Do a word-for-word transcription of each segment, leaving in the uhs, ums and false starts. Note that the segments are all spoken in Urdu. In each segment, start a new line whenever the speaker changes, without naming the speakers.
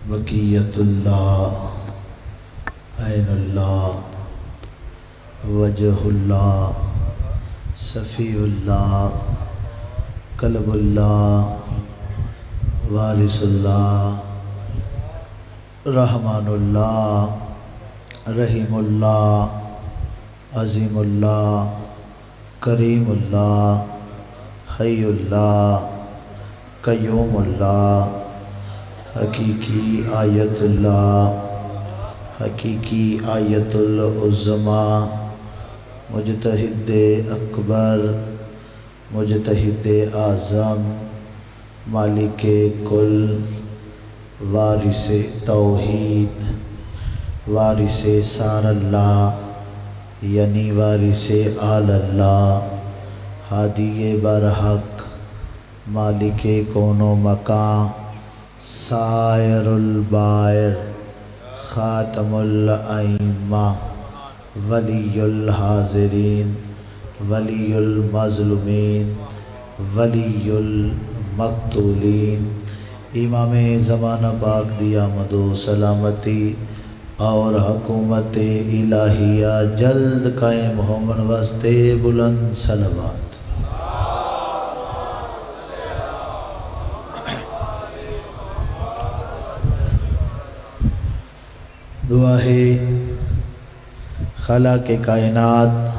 بقیت اللہ، عین اللہ، وجہ اللہ، صفی اللہ، قلب اللہ، وارث اللہ، رحمان اللہ، رحیم اللہ، عظیم اللہ، کریم اللہ، حی اللہ، قیوم اللہ، حقیقی آیت اللہ، حقیقی آیت العظمیٰ، مجتہد اکبر، مجتہد اعظم، مالک کل، وارث توحید، وارث سار اللہ یعنی وارث آل اللہ، ہادی برحق، مالک کون و مکان، سائر البائر، خاتم الائمہ، ولی الحاضرین، ولی المظلومین، ولی المقتولین، امام زمانہ پاک دی آمد و سلامتی اور حکومت الہیہ جلد قائم ہومن واسطے بلند صلوات۔ دعا ہے خالق کائنات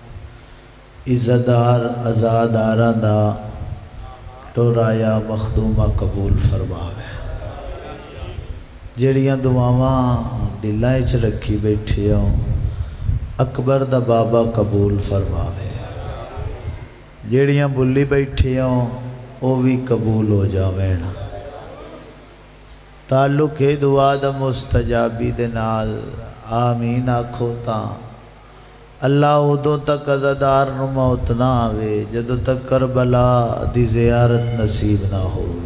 عزتدار ازاداراں دا ٹورایا مخدومہ قبول فرماوے، جڑیاں دعاواں دلاں وچ رکھی بیٹھے ہوں اکبر دا بابا قبول فرماوے، جڑیاں بلی بیٹھے ہوں وہ بھی قبول ہو جاوین۔ تعلق ہے دعا دا مستجابی دے نال، آمین آکھو تاں اللہ ادوں تک عزادار نو موت نہ آوے جدوں تک کربلا دی زیارت نصیب نہ ہوئے،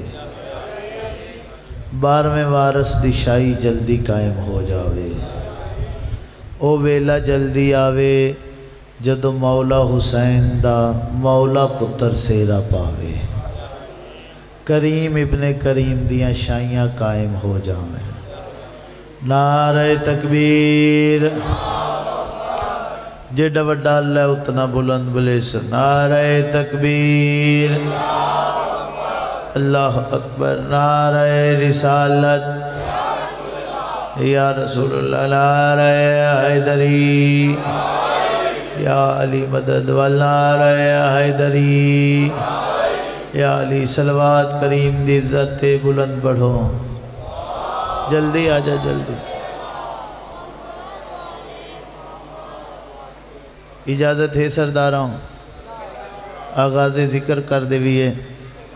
بارہویں وارث دی شاہی جلدی قائم ہو جاوے، او ویلا جلدی آوے جدوں مولا حسین دا مولا پتر سیرا پاوے، کریم ابن کریم دیاں شاہیاں قائم ہو جاویں۔ نعرہ تکبیر، جیڑا وڈا اللہ اتنا بلند بلیس، نعرہ تکبیر، اللہ اکبر، نعرہ رسالت یا رسول اللہ، نعرہ حیدری یا علی مدد، والنعرہ حیدری یا علی، صلوات کریم دی عزت بلند پڑھو، جلدی آجا جلدی۔ اجازت ہے سرداراں آغاز ذکر کر دے بھی ہے،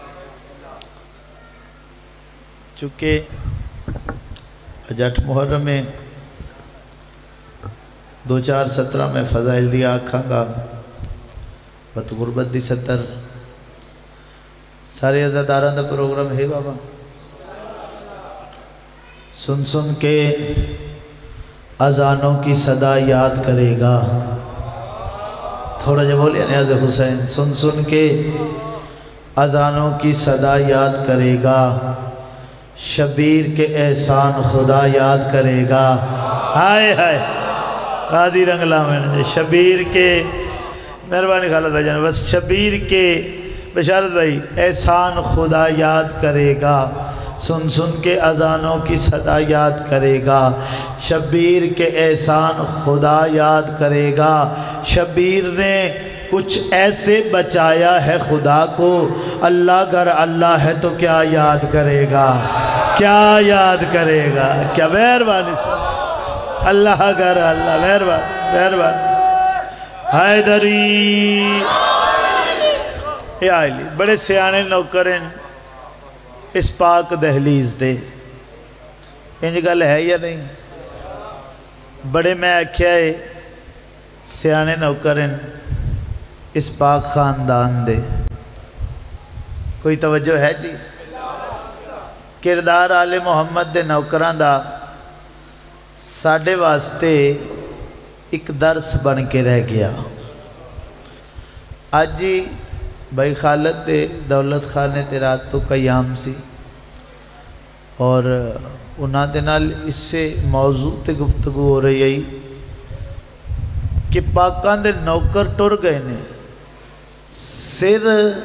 چونکہ اجاٹھ محرم میں دو چار سترہ میں فضائل دیا آکھاں گا، بت غربت دی ستر سارے عزاداراں دا پروگرام ہے بابا، سن سن کے اذانوں کی صدا یاد کرے گا، تھوڑا جب بولیا نیاز حسین، سن سن کے اذانوں کی صدا یاد کرے گا، شبیر کے احسان خدا یاد کرے گا، ہائے ہائے غازی رنگلا میں شبیر کے، مہربانی خالد بھائی جان، بس شبیر کے بشارت بھائی احسان خدا یاد کرے گا، سن سن کے اذانوں کی صدا یاد کرے گا، شبیر کے احسان خدا یاد کرے گا، شبیر نے کچھ ایسے بچایا ہے خدا کو، اللہ گر اللہ ہے تو کیا یاد کرے گا، کیا یاد کرے گا، کیا مہربانی سے اللہ گر اللہ، مہربانی مہربانی حیدری یا علی، بڑے سیانے نوکریں اس پاک دہلیز دے، انج گل ہے یا نہیں، بڑے میں آکھیا ہے سیانے نوکریں اس پاک خاندان دے، کوئی توجہ ہے جی؟ کردار آل محمد دے نوکران دا ساڑھے واسطے ایک درس بن کے رہ گیا۔ آج جی بھائی خالد دے دولت خانے تے رات تو قیام سی، اور انہاں دے نال اس سے موضوع تے گفتگو ہو رہی ہے کہ پاکان دے نوکر ٹر گئے نے، سر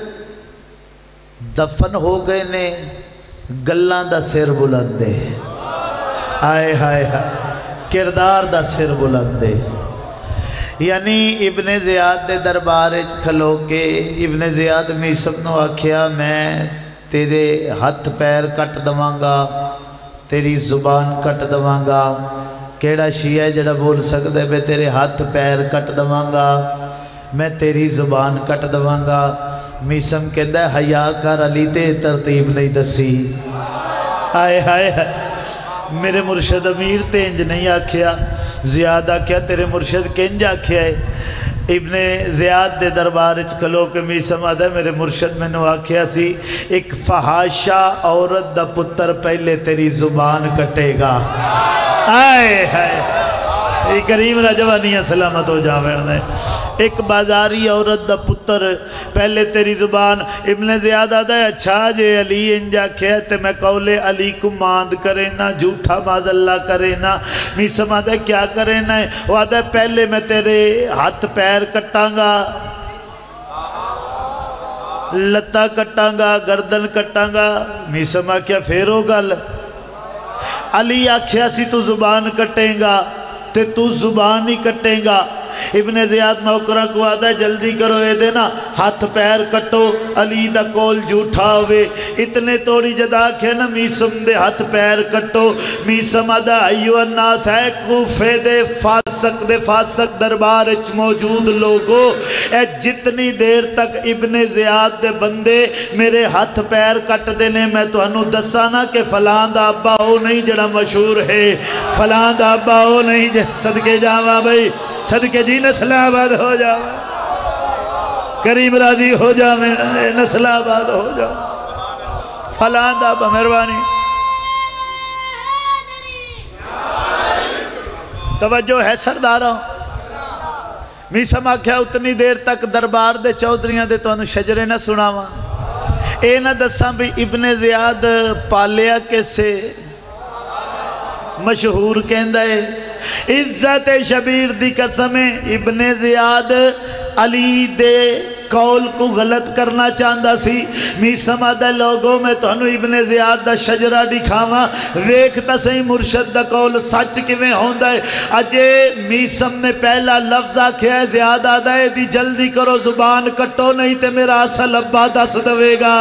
دفن ہو گئے نے، گلان دا سر بلندے، آئے ہائے ہائے کردار دا سر بلندے۔ یعنی ابن زیاد دے دربار اچ کھلو کے ابن زیاد میسم نو آکھیا میں تیرے ہاتھ پیر کٹ دوانگا، تیری زبان کٹ دوانگا۔ کیڑا شیعہ جڑا بول سکتا ہے بے تیرے ہاتھ پیر کٹ دوانگا، میں تیری زبان کٹ دوانگا۔ میسم کہتا ہے حیا کر علی تے ترتیب نہیں دسی، آئے آئے میرے مرشد امیر تے انج نہیں آکھیا، زیاد آکھیا تیرے مرشد کنج آکھیا ہے۔ ابن زیاد دے دربار اچ کھلو کے میسم آدھا میرے مرشد میں نو آکھیا سی ایک فحاشا عورت دا پتر پہلے تیری زبان کٹے گا، آئے آئے کریم رجوانیہ سلامت ہو جاویں۔ ایک بازاری عورت دا پتر پہلے تیری زبان۔ ابن زیاد آدھا ہے اچھا جے علی انجا کہتے میں قول علی کو ماند کرے نا، جھوٹا باز اللہ کرے نا۔ میسم آدھا ہے کیا کرے نا؟ وہ آدھا ہے پہلے میں تیرے ہاتھ پیر کٹاں گا، لتا کٹاں گا، گردن کٹاں گا۔ میسم آکھیا پھر ہو گل؟ علی آکھیا سی تو زبان کٹیں گا تے تو زبان ہی کٹیں گا۔ ابن زیاد نوکرہ کو آدھا ہے جلدی کرو اے دینا ہاتھ پیر کٹو، علی دا کول جھوٹا ہوئے۔ اتنے توڑی جدا کھے نا میسم دے ہاتھ پیر کٹو۔ میسم آدھا ایو الناس ہے کوفے دے فاسق دے فاسق دربار اچ موجود لوگو، اے جتنی دیر تک ابن زیاد دے بندے میرے ہاتھ پیر کٹ دینے میں تو انو دسانا کہ فلان دا ابا ہو نہیں جڑا مشہور ہے، فلان دا ابا ہو نہیں جڑا صدقے جاوا بھئی، صدقے جی نسل آباد ہو جاؤ، کریم راضی ہو جاؤ، نسل آباد ہو جاؤ، فلان دا بمہربانی۔ توجہ ہے سرداروں؟ میسم آکھیا اتنی دیر تک دربار دے چودھریاں دے تو انہوں شجرے نہ سناواں، اے نہ دساں بھی ابن زیاد پالیا کیسے مشہور کہندہ ہے۔ عزت شبیر دی قسمیں ابن زیاد علی دے قول کو غلط کرنا چاہندہ سی۔ میسم آدھا لوگوں میں تو انہوں ابن زیاد دا شجرہ دکھاواں، ویکھتا صحیح مرشد دا قول سچ کیویں ہوندہ ہے۔ اجے میسم نے پہلا لفظ آکھیا ہے، زیاد آدھا ہے دی جلدی کرو زبان کٹو نہیں تے میرا اصل ابا دس دوے گا،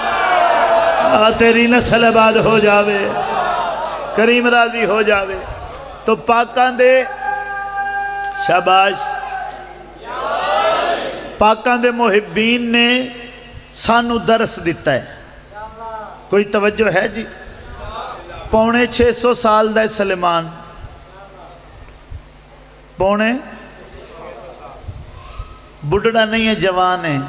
تیری نسل آباد ہو جاوے، کریم راضی ہو جاوے۔ تو پاکان دے شاباش، پاکان دے محبین نے سانو درس دیتا ہے۔ کوئی توجہ ہے جی؟ پونے چھ سو سال دا سلیمان، پونے بڑھڑا نہیں ہے، جوان ہے۔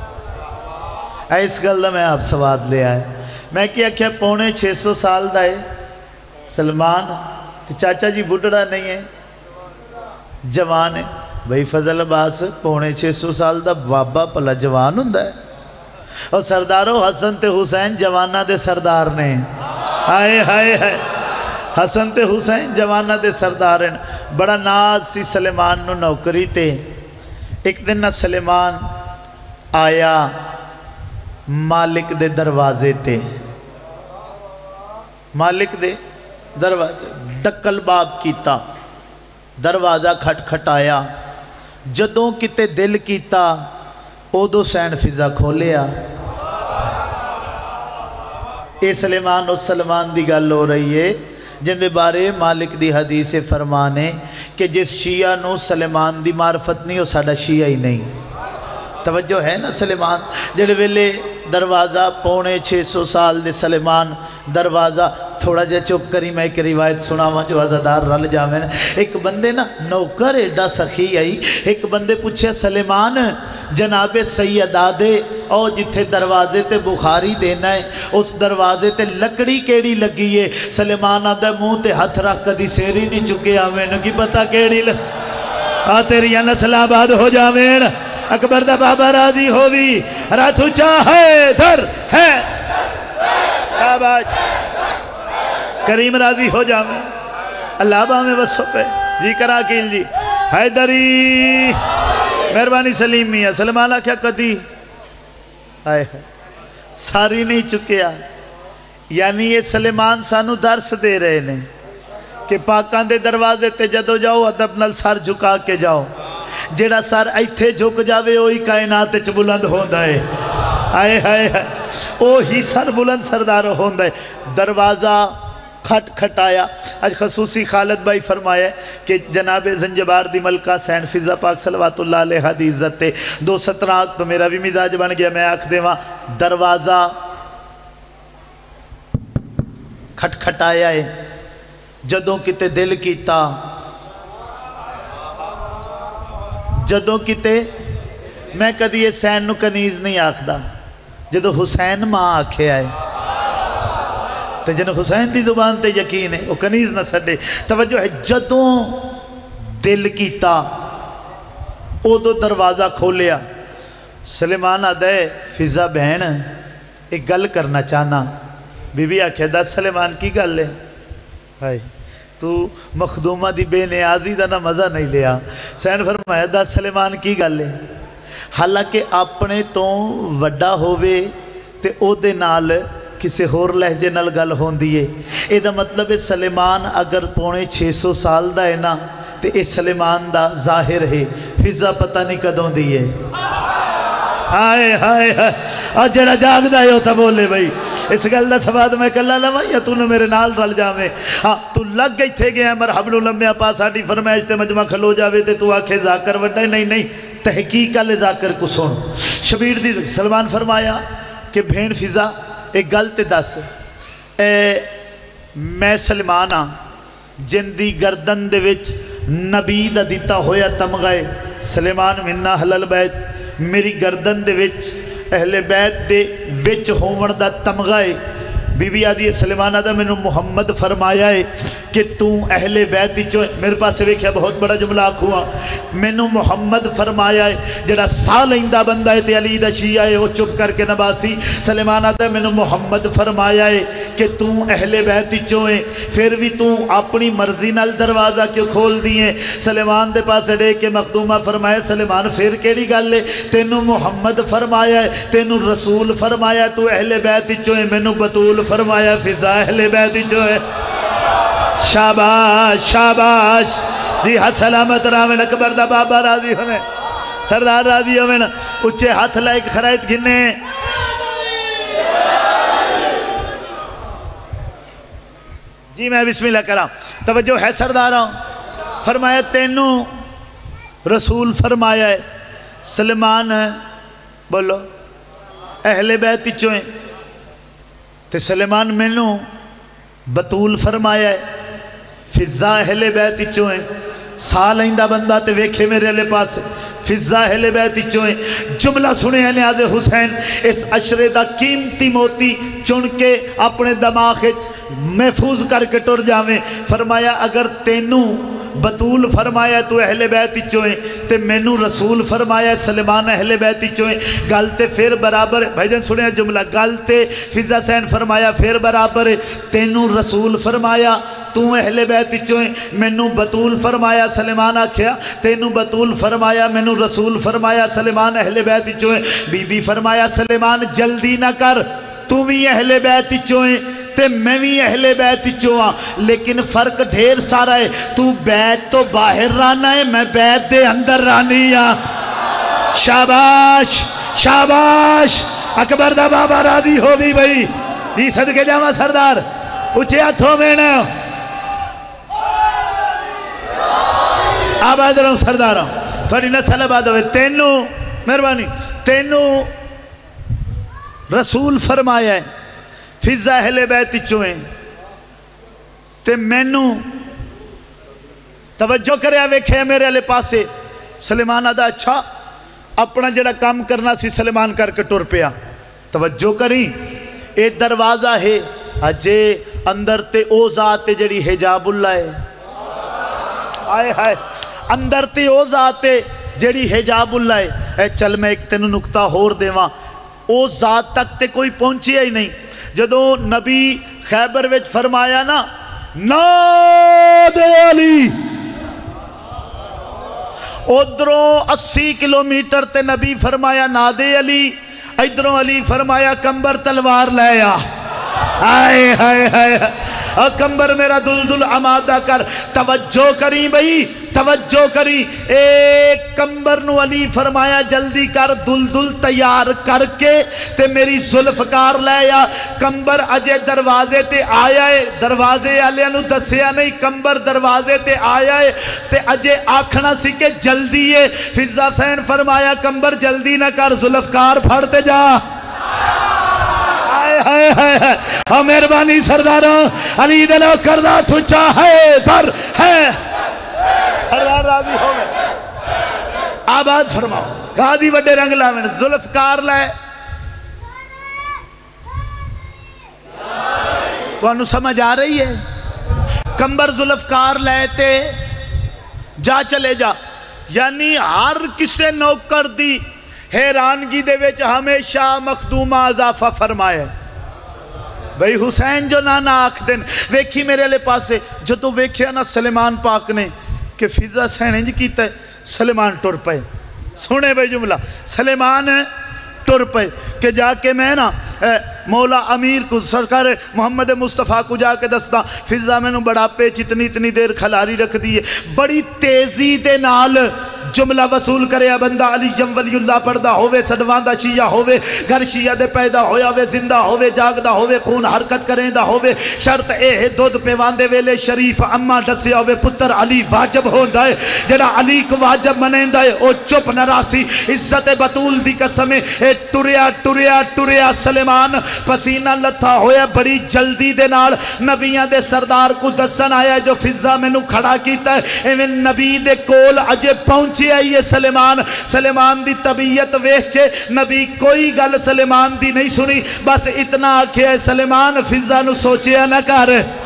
اس گل دا میں آپ سواد لے آئے، میں کیا کیا پونے چھ سو سال دا ہے سلمان، چاچا جی بڑھڑا نہیں ہے، جوان ہے۔ بھئی فضل عباس پونے چھ سو سال دا بابا پلا جوان ہوں ہے، اور سرداروں حسن تے حسین جوانہ دے سردار نے، آئے آئے آئے حسن تے حسین جوانہ دے سردار ہیں۔ بڑا ناز سی سلیمان نو نوکری تے۔ ایک دن نہ سلیمان آیا مالک دے دروازے تے، مالک دے دروازے ڈکل باب کیتا، دروازہ کھٹ کھٹ آیا، جدوں کتے دل کیتا اودو سین فضا کھولیا۔ اے سلیمان اور سلمان دی گل ہو رہی ہے جن دے بارے مالک دی حدیث فرمانے کہ جس شیعہ نو سلیمان دی معرفت نہیں وہ ساڑھا شیعہ ہی نہیں۔ توجہ ہے نا؟ سلیمان جڑے ویلے دروازہ پونے چھ سو سال دے سلیمان دروازہ تھوڑا جا چپ کری، میں ایک روایت سناواں جو عزادار رل جاویں۔ ایک بندے نا نوکر ایڈا سخی آئی، ایک بندے پوچھے سلیمان جناب سیدہ دے او جتھے دروازے تے بخاری دینا ہے اس دروازے تے لکڑی کیڑی لگی ہے؟ سلیمان آدھا منہ تے ہاتھ رکھ کدی سیری نہیں چکے آویں نو کی پتہ کیڑی لگ آ تیری نسل آباد ہو جاویں۔ اکبر دا بابا راضی ہووی راتھو چاہے دھر ہے شاباش کریم راضی ہو جاویں اللہ باہمیں وسو پہ جی کرا کیل جی حیدری مہربانی سلیم میاں سلمانہ کیا کدی آئے ساری نہیں چکیا یعنی یہ سلیمان سانو درس دے رہے نے کہ پاکان دے دروازے تے جدو جاؤ ادب نال سر جھکا کے جاؤ جیڑا سر ایتھے جھک جاوے وہی کائنات وچ بلند ہوندا ہے آئے ہائے ہائے وہی سر بلند سردار ہوندا ہے دروازہ کھٹ کھٹایا آج خصوصی خالد بھائی فرمایا کہ جناب زنجبار دی ملکہ سین فضا پاک صلوات اللہ علیہ دی عزت تے دو سترہ تو میرا بھی مزاج بن گیا میں آکھ دے وہاں دروازہ کھٹ کھٹایا ہے جدوں کتے دل کیتا جدوں کتے میں کدی یہ سین نو کنیز نہیں آکھدا جدو حسین ماں آکھے آئے تو جن حسین دی زبان تے یقین ہے وہ کنیز نہ سڑے توجہ ہے جدوں دل کیتا او دو دروازہ کھولیا سلیمان آدھے فضا بہن ایک گل کرنا چاہنا بی بی آکھے دا سلیمان کی گل ہے ہائی تو مخدومہ دی بے نیازی دا نہ مزہ نہیں لیا سین فرمایا دا سلیمان کی گل ہے حالانکہ اپنے تو وڈا ہووے تے او دے نال کسے ہور لہجے نال گل ہوندی ہے اے دا مطلب ہے سلیمان اگر پونے چھ سو سال دا ہے نا تے اے سلیمان دا ظاہر ہے فضا پتہ نہیں کدوں دی ہے آئے آئے آئے اور جڑا جاگ دا ہے ہوتا بولے بھائی اس گل دا سواد میں کلا لوا یا تو نے میرے نال رل جاویں ہاں تو لگ گئی تھے گئے مرحبا لمبیا پاس آٹی فرمائش تے مجمع کھلو جاوے تے تو آکھے ذاکر وڈا ہے نہیں نہیں تحقیق آلے ذاکر کو سن شبیر دی سلمان فرمایا کہ بھین فضا ایک گل تے دس اے میں سلمان ہاں جن دی گردن دے وچ نبی دا دیتا ہویا تمغائے سلیمان مننا حلال بیت میری گردن دے وچ اہل بیت دے وچ ہون دا تمغائے بی بی آدھی سلیمان آدھا میں نے محمد فرمایا ہے کہ تو اہل بیت جو میرے پاس سے ویکھیا بہت بڑا جملہ آکھوا میں نے محمد فرمایا ہے جڑا سال اندہ بندہ ہے تے علی دا شیعہ ہے وہ چپ کر کے نباسی سلیمان آدھا میں نے محمد فرمایا ہے کہ تو اہل بیت جو ہے پھر بھی تو اپنی مرضی نال دروازہ کیوں کھول دیئے سلیمان دے پاس اڑے کے مخدومہ فرمایا سلیمان پھر کیڑی گل لے تینو محمد فرمایا ہے تینو رسول فرمایا تو اہل بیت جو ہے میں نے بطول فرمایا فضا اہل بیت جو ہے شاباش شاباش جی ہاتھ سلامت رامن اکبر دا بابا راضی ہونے سردار راضی ہونے اچھے ہاتھ لائک خرائط گھنے جی میں بسم اللہ کرام توجہ ہے سرداروں فرمایا تینو رسول فرمایا ہے سلمان ہے بولو اہل بیت چوئیں تے سلیمان میں نو بطول فرمایا ہے فضا اہل بیت چوئیں سال آئندہ بندہ تے ویکھے میرے علیہ پاس فضا اہل بیت چوئیں جملہ سنے ہیں نیاز حسین اس عشرے دا قیمتی موتی چن کے اپنے دماغ محفوظ کر کے ٹر جاویں فرمایا اگر تینوں بطول فرمایا تو اہل بیت چوئیں تے مینو رسول فرمایا سلیمان اہل بیت چوئیں گلتے پھر برابر بھائی جان سنے جملہ گلتے فضا سین فرمایا پھر برابر تینو رسول فرمایا تو اہل بیت چوئیں مینو بطول فرمایا سلیمان آکھیا تینو بطول فرمایا مینو رسول فرمایا سلیمان اہل بیت چوئیں بی بی فرمایا سلیمان جلدی نہ کر تو بھی اہل بیت چوئیں تے میں بھی اہل بیت چوئیں لیکن فرق ڈھیر سارا ہے تو بیت تو باہر رانا ہے میں بیت دے اندر رانی ہاں شاباش شاباش اکبر دا بابا راضی ہو بھی بھئی جی صدقے جامعہ سردار اچھے ہاتھوں میں نا آباد رہوں سرداروں تھوڑی نسل آباد ہوئے تینو مہربانی تینو رسول فرمایا ہے فضا اہل بیت چوئیں تے مینو توجہ کرے ویکھے میرے علیہ پاسے سلیمان آدھا اچھا اپنا جڑا کام کرنا سی سلیمان کر کے ٹر پیا توجہ کریں اے دروازہ ہے اجے اندر تے او ذات جڑی حجاب اللہ ہے آئے آئے اندر تے او ذات جڑی حجاب اللہ ہے اے چل میں ایک تینو نکتہ ہور دیواں او ذات تک تے کوئی پہنچیا ہی نہیں جدو نبی خیبر وچ فرمایا نا نادے علی، ادھروں اسی کلومیٹر تے نبی فرمایا نادے علی، ادھروں علی فرمایا کمبر تلوار لے آ، آئے آئے آئے کمبر میرا دل دل آمادہ کر، توجہ کری بھئی توجہ کری، ایک کمبر نو علی فرمایا جلدی کر دل دل تیار کر کے تے میری ذوالفقار لے آ۔ کمبر اجے دروازے تے آیا ہے، دروازے آلیاں نو دسیا نہیں، کمبر دروازے تے آیا ہے تے اجے آکھنا سی کہ جلدی ہے۔ فضا حسین فرمایا کمبر جلدی نہ کر، ذوالفقار پھڑتے جا۔ ہاں مہربانی سرداروں، علی دلو کردہ تھچا ہے در ہے، سردار راضی ہو گئے، آباد فرماؤ، غازی وڈے رنگ لاویں، ذوالفقار لائے تو انہوں سمجھ آ رہی ہے؟ کمبر ذوالفقار لائے تے جا چلے جا، یعنی ہر کسے نوکر دی حیرانگی دے ویچ ہمیشہ مخدومہ اضافہ فرمائے بھئی حسین جو نانا آکھ دن ویکھی میرے لے پاسے جو تو ویکھیا نا سلیمان پاک نے کہ فضا حسین انج کیتا ہے، سلیمان ٹر پے، سنے بھئی جملہ، سلیمان ٹر پے کہ جا کے میں نا مولا امیر کو سرکار محمد مصطفیٰ کو جا کے دستا فضا میں نو بڑا پے جتنی اتنی دیر کھلاری رکھ دیئے، بڑی تیزی دے نال جملہ وصول کرے بندہ علی جم ولی اللہ پردہ ہوئے سڑواندہ شیعہ ہوئے گھر شیعہ دے پیدا ہویا ہوئے زندہ ہوئے جاگدہ ہوئے خون حرکت کریں دا ہوئے شرط اے ہے دودھ پہ واندے ویلے شریف اما ڈسے ہوئے پتر علی واجب ہو دائے جڑا علی کو واجب منیں دائے او چپ نراسی عزت بطول دی قسمیں اے ٹریا ٹریا ٹریا سلیمان پسینہ لتھا ہویا بڑی جلدی دے نال نبیاں دے سردار کو دسن آیا جو فضا میں نو کھڑا کیتا ہے ایویں نبی دے کول اجے پہنچ آئیے سلیمان سلیمان دی طبیعت ویکھ کے نبی کوئی گل سلیمان دی نہیں سنی بس اتنا آکھے ہے سلیمان فضا نو سوچیا نہ کر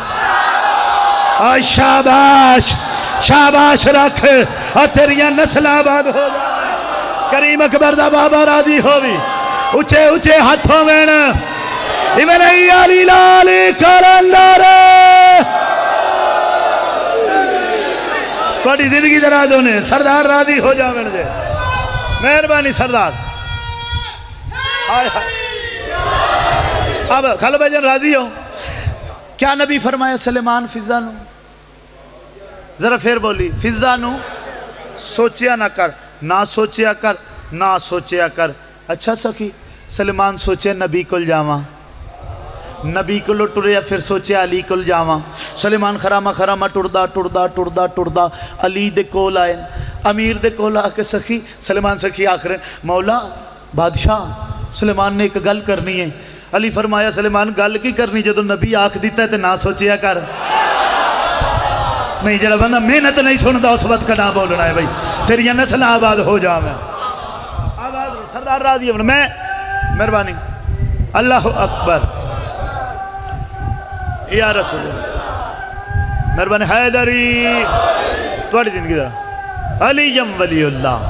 شاباش شاباش رکھ اور تیریاں نسل آباد ہو جائے کریم اکبر دا بابا راضی ہوئی اچھے اچھے ہاتھوں میں ایمن ایالی لالی کلندر تھوڑی زندگی دراز ہونے سردار راضی ہو جا میں نے مہربانی سردار اب خلو بھائی جن راضی ہو کیا نبی فرمایا سلیمان فضا نو ذرا پھر بولی فضا نو سوچیا نہ کر نہ سوچیا کر نہ سوچیا کر اچھا سکی سلیمان سوچے نبی کل جاواں نبی کو لو ٹریا پھر سوچے علی کل جاواں سلیمان خرامہ خرامہ ٹردہ ٹردہ ٹردہ ٹردہ علی دے کول آئے امیر دے کول آ کے سخی سلیمان سخی آخرین مولا بادشاہ سلیمان نے ایک گل کرنی ہے علی فرمایا سلیمان گل کی کرنی جدو نبی آکھ دیتا ہے تے نہ سوچیا کر نہیں جڑا بندہ محنت نہیں سنتا اس وقت کا نہ بولنا ہے بھائی تیری نسل آباد ہو جا میں آباد سردار راضی ہے میں مہربانی اللہ اکبر یا رسول اللہ مہربانی حیدری توڑی زندگی در علیم ولی اللہ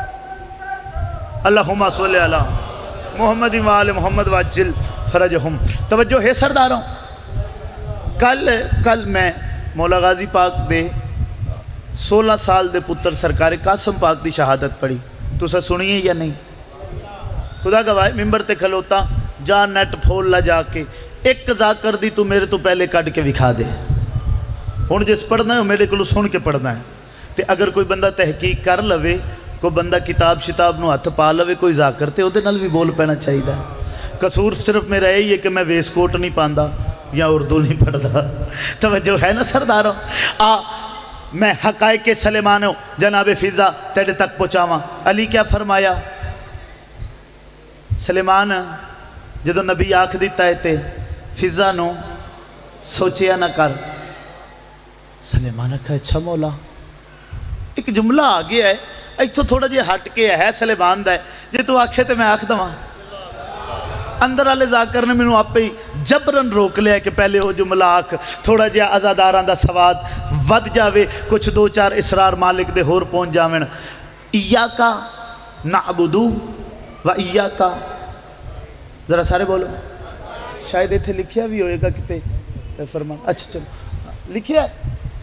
اللہم صلی اللہ محمد وآل محمد واجل فرجہم توجہ ہے سرداروں کل کل میں مولا غازی پاک دے سولہ سال دے پتر سرکار قاسم پاک دی شہادت پڑھی تو سا سنیے یا نہیں خدا گواہ ممبر تے کھلوتا جا نیٹ پھول لا جا کے ایک قضا کر دی تو میرے تو پہلے کٹ کے وکھا دے ہون جس پڑھنا ہے میرے کو سن کے پڑھنا ہے تے اگر کوئی بندہ تحقیق کر لوے کوئی بندہ کتاب شتاب نو ہتھ پا لوے کوئی ذاکر تے او دے نال بھی بول پینا چاہیے دا قصور صرف میرا یہی ہے کہ میں ویس کوٹ نہیں پاندہ یا اردو نہیں پڑھتا توجہ ہے نا سرداروں آ میں حقائق سلیمان جناب فضا تیرے تک پہنچاواں علی کیا فرمایا سلیمان جدو نبی آکھ دیتا ہے تے فضا نو سوچیا نہ کر سلیمان کہا اچھا مولا ایک جملہ آگے ہے ایک تو تھوڑا جی ہٹ کے ہے سلیمان دا ہے جی تو آکھے تے میں آکھ دواں اندر آلے ذاکر نے میں نو آپ پہ جبرن روک لیا کہ پہلے ہو جملہ آکھ تھوڑا جی آزاداران دا سواد ود جاوے کچھ دو چار اسرار مالک دے ہور پہنچ جاویں ایاکا نعبدو و ایاکا ذرا سارے بولو شاید ایتھے لکھیا بھی ہوئے گا کتے فرمان. اچھا چلو لکھیا ہے.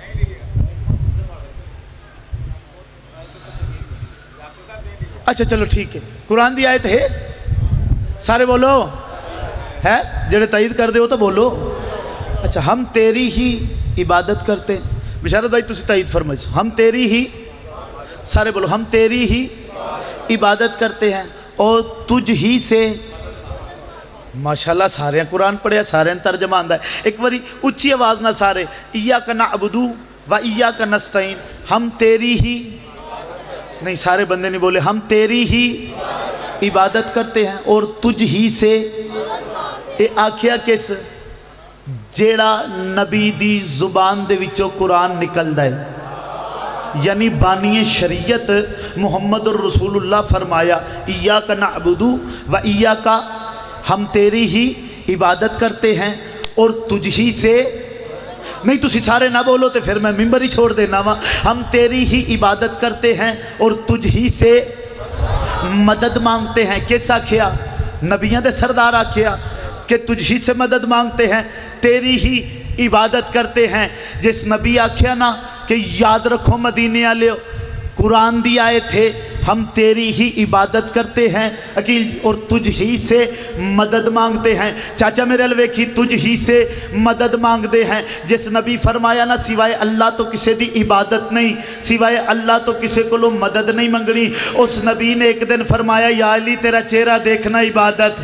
اچھا چلو ٹھیک ہے. قرآن دی آیت ہے سارے بولو ہے جڑے تائید کر دے ہو تو بولو. اچھا ہم تیری ہی عبادت کرتے ہیں. بشارت بھائی تسی تائید فرمائیے. ہم تیری ہی سارے بولو ہم تیری ہی عبادت کرتے ہیں اور تجھ ہی سے. ماشاءاللہ سارے ہیں قرآن پڑھیا سارے ہیں ترجمہ آندہ ہے. ایک باری اچھی آواز نہ سارے ایاک نعبدو و ایاک نستعین. ہم تیری ہی نہیں سارے بندے نہیں بولے ہم تیری ہی عبادت کرتے ہیں اور تجھ ہی سے. اے آکھیا کس جیڑا نبی دی زبان دے وچوں قرآن نکل دائے یعنی بانی شریعت محمد الرسول اللہ فرمایا ایاک نعبدو و ایاک ہم تیری ہی عبادت کرتے ہیں اور تجھ ہی سے. نہیں تسی سارے نہ بولو تو پھر میں ممبر ہی چھوڑ دینا وا. ہم تیری ہی عبادت کرتے ہیں اور تجھ ہی سے مدد مانگتے ہیں. کس آکھیا نبیاں دے سردار آکھیا کہ تجھ ہی سے مدد مانگتے ہیں تیری ہی عبادت کرتے ہیں. جس نبی آکھیا نا کہ یاد رکھو مدینے والے قرآن دی آئے تھے ہم تیری ہی عبادت کرتے ہیں اکیل اور تجھ ہی سے مدد مانگتے ہیں. چاچا میرے الوے کی تجھ ہی سے مدد مانگتے ہیں. جس نبی فرمایا نا سوائے اللہ تو کسے دی عبادت نہیں سوائے اللہ تو کسے کو لو مدد نہیں منگنی. اس نبی نے ایک دن فرمایا یا علی تیرا چہرہ دیکھنا عبادت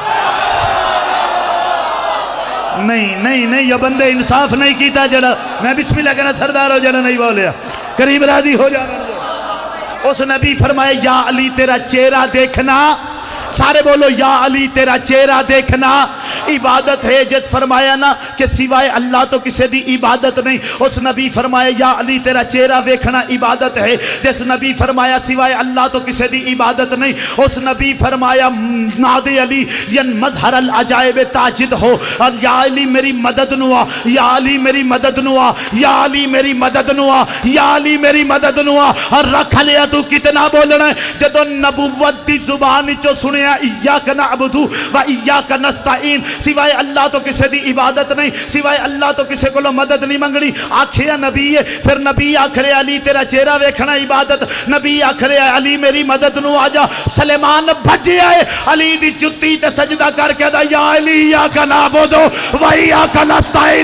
نہیں نہیں نہیں. یہ بندے انصاف نہیں کیتا جڑا میں بسم اللہ کہنا سردار ہو جڑا نہیں بولیا. قریب راضی ہو جانا. اس نبی فرمائے یا علی تیرا چہرہ دیکھنا سارے بولو یا علی تیرا چہرہ دیکھنا عبادت ہے. جس فرمایا نا کہ سوائے اللہ تو کسی دی عبادت نہیں اس نبی فرمایا یا علی تیرا چہرہ دیکھنا عبادت ہے. جس نبی فرمایا سوائے اللہ تو کسی دی عبادت نہیں اس نبی فرمایا نادے علی ین مظہر العجائب تاجد ہو اور یا علی میری مدد نوا یا علی میری مدد نوا یا علی میری مدد نوا یا علی میری مدد نوا. اور رکھ لیا تو کتنا بولنا ہے جدو نبوت دی زبان چو سنے ایاک نعبدو و ایاک نستعین سوائے اللہ تو کسے دی عبادت نہیں سوائے اللہ تو کسے کو مدد نہیں منگنی. آکھیا نبی ہے پھر نبی آکھرے علی تیرا چہرہ ویکھنا عبادت. نبی آکھرے علی میری مدد نو آجا. سلیمان بھجے آئے علی دی جتی تے سجدہ کر کے دا یا علی ایاک نعبدو و ایاک نستعین.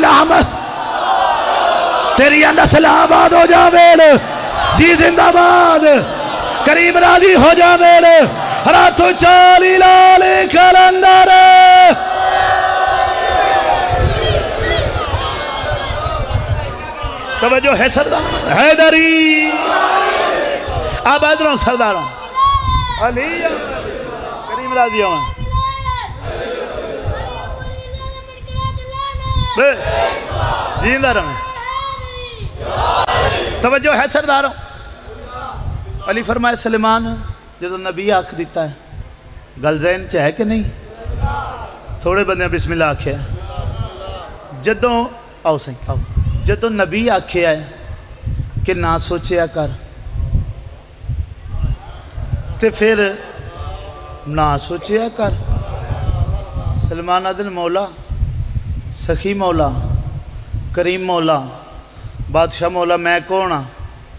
تیری نسل آباد ہو جا میرے جی زندہ باد. قریب راضی ہو جا میرے راتو چالی لالی کلندر. توجہ ہے سردار حیدری آباد رہوں سرداروں علی کریم راضی ہوں جیندہ رہوں. توجہ ہے سرداروں. علی فرمائے سلیمان جدو نبی آکھ دیتا ہے گل ذہن چاہے کہ نہیں تھوڑے بندے بسم اللہ آکھے جدو آؤ سہی آؤ جدو نبی آکھے آئے کہ نہ سوچیا کر تے پھر نہ سوچیا کر. سلمان عدل مولا سخی مولا کریم مولا بادشاہ مولا میں کون ہاں.